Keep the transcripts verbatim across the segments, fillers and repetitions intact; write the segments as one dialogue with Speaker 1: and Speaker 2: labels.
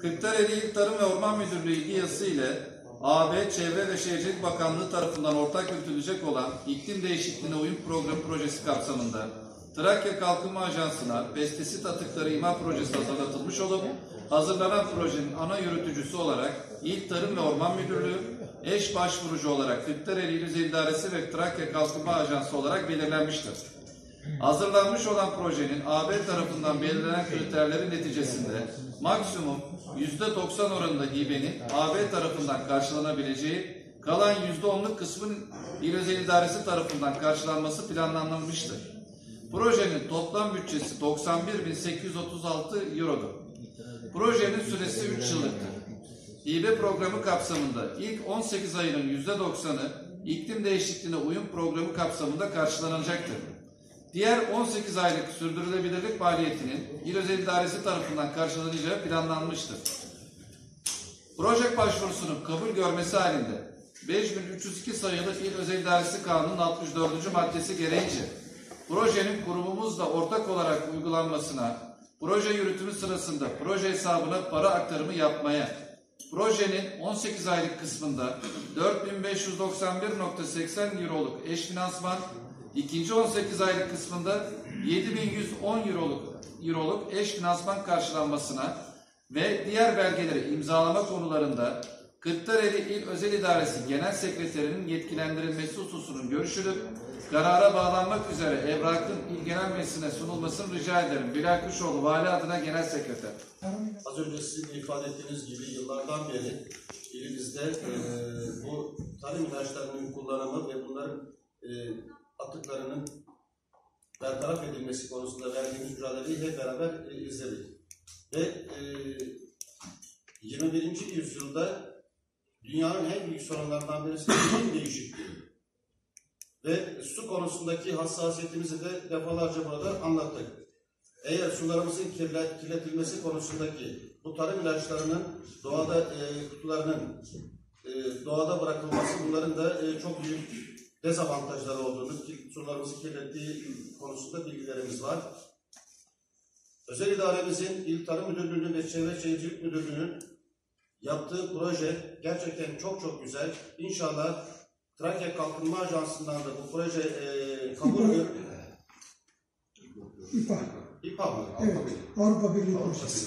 Speaker 1: Kırklareli İl Tarım ve Orman Müdürlüğü İHİA'sı ile A B Çevre ve Şehircilik Bakanlığı tarafından ortak yürütülecek olan İklim Değişikliğine Uyum Programı projesi kapsamında Trakya Kalkınma Ajansı'na pestisit atıkları imha projesi hazırlatılmış olup, hazırlanan projenin ana yürütücüsü olarak İl Tarım ve Orman Müdürlüğü, eş başvurucu olarak Kırklareli İl Özel İdaresi ve Trakya Kalkınma Ajansı olarak belirlenmiştir. Hazırlanmış olan projenin A B tarafından belirlenen kriterlerin neticesinde maksimum yüzde doksan oranında hibenin A B tarafından karşılanabileceği, kalan yüzde onluk kısmın İl Özel İdaresi tarafından karşılanması planlanmıştır. Projenin toplam bütçesi doksan bir bin sekiz yüz otuz altı eurodur. Projenin süresi üç yıllıktır. Hibe programı kapsamında ilk on sekiz ayının yüzde doksanı iklim değişikliğine uyum programı kapsamında karşılanacaktır. Diğer on sekiz aylık sürdürülebilirlik faaliyetinin İl Özel İdaresi tarafından karşılanacağı planlanmıştır. Proje başvurusunun kabul görmesi halinde beş bin üç yüz iki sayılı İl Özel İdaresi Kanunu'nun altmış dördüncü maddesi gereğince projenin kurumumuzla ortak olarak uygulanmasına, proje yürütümü sırasında proje hesabına para aktarımı yapmaya, projenin on sekiz aylık kısmında dört bin beş yüz doksan bir nokta seksen euroluk eş finansman, ikinci on sekiz aylık kısmında yedi bin yüz on euroluk, euroluk eş finansman karşılanmasına ve diğer belgeleri imzalama konularında Kırklareli İl Özel İdaresi Genel Sekreterinin yetkilendirilmesi hususunun görüşülüp karara bağlanmak üzere evrakın İl Genel Meclisi'ne sunulmasını rica ederim. Bilal Kuşoğlu, Vali adına Genel Sekreter.
Speaker 2: Az önce sizin ifade ettiğiniz gibi yıllardan beri ilimizde e, bu tarım ilaçlarının kullanımı ve bunların e, atıklarının bertaraf edilmesi konusunda verdiğimiz mücadeleyi hep beraber e, izledik. Ve e, yirmi birinci yüzyılda dünyanın en büyük sorunlarından birisi iklim değişikliği. Ve su konusundaki hassasiyetimizi de defalarca burada anlattık. Eğer sularımızın kirlet, kirletilmesi konusundaki bu tarım ilaçlarının doğada e, kutularının e, doğada bırakılması, bunların da e, çok büyük dezavantajları olduğunu, sularımızı kirlettiği konusunda bilgilerimiz var. Özel idaremizin, İl Tarım Müdürlüğü'nün ve Çevre Şehircilik Müdürlüğü'nün yaptığı proje gerçekten çok çok güzel. İnşallah Trakya Kalkınma Ajansı'ndan da bu proje e, kabul görür.
Speaker 3: İPA.
Speaker 2: İPA mı?
Speaker 3: Evet, Avrupa Birliği projesi.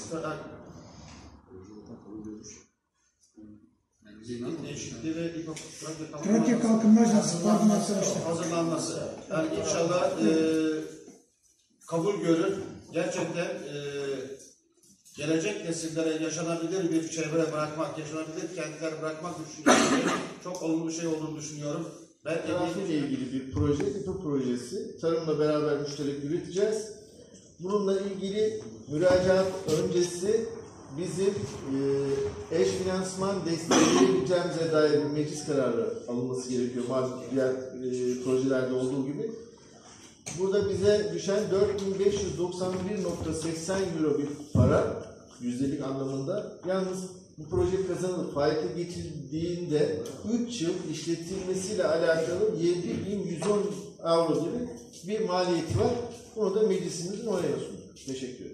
Speaker 2: Değişikliği ve İPA,
Speaker 3: Trakya Kalkınma Ajansı pardon arkadaşlar.
Speaker 2: hazırlanması. Yani inşallah e, kabul görür. Gerçekten e, gelecek nesillere yaşanabilir bir çevre bırakmak, yaşanabilir kentler bırakmak düşünüyorum. Çok olumlu bir şey olduğunu düşünüyorum. Ben
Speaker 4: Tarafıyla ilgili bir proje, İPA projesi. Tarımla beraber müşterek üreteceğiz. Bununla ilgili müracaat öncesi bizim e, eş finansman desteğiyle dair bir meclis kararı alınması gerekiyor. Malum diğer e, projelerde olduğu gibi. Burada bize düşen dört bin beş yüz doksan bir nokta seksen euro bir para, yüzdelik anlamında. Yalnız bu proje kazanılıp faaliyete geçildiğinde üç yıl işletilmesiyle alakalı yedi bin yüz on avro gibi bir maliyeti var. Bunu da meclisimizin onayına sunuyoruz. Teşekkür ederim.